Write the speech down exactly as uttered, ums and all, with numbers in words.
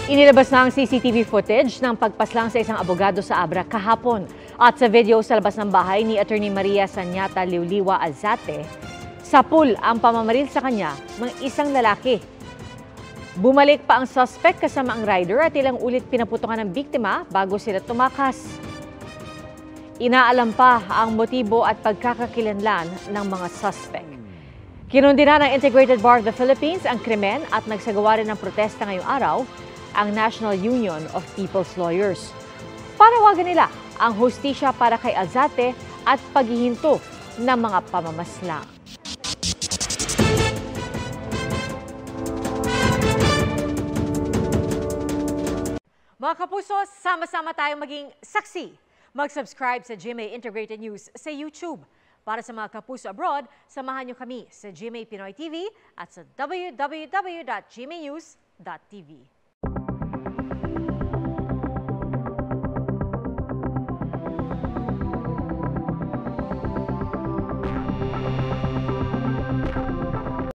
Inilabas na ang C C T V footage ng pagpaslang sa isang abogado sa Abra kahapon. At sa video sa labas ng bahay ni Attorney Maria Sanyata Liuliwa Alzate, sapul ang pamamaril sa kanya ng isang lalaki. Bumalik pa ang suspect kasama ang rider at ilang ulit pinaputukan ng biktima bago sila tumakas. Inaalam pa ang motibo at pagkakakilanlan ng mga suspect. Kinundina ng Integrated Bar of the Philippines ang krimen at nagsagawa rin ng protesta ngayong araw ang National Union of People's Lawyers. Panawagan nila ang hustisya para kay Alzate at paghihinto ng mga pamamaslang. Mga kapuso, sama-sama tayong maging saksi. Mag-subscribe sa G M A Integrated News sa YouTube. Para sa mga kapuso abroad, samahan niyo kami sa G M A Pinoy T V at sa w w w dot g m a news dot t v.